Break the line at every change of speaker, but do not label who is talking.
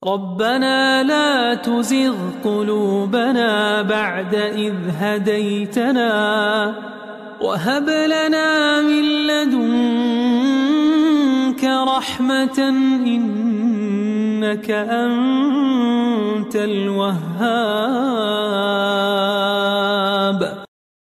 ربنا لا تزغ قلوبنا بعد إذ هديتنا وهب لنا من لدنك رحمة إنك أنت الوهاب.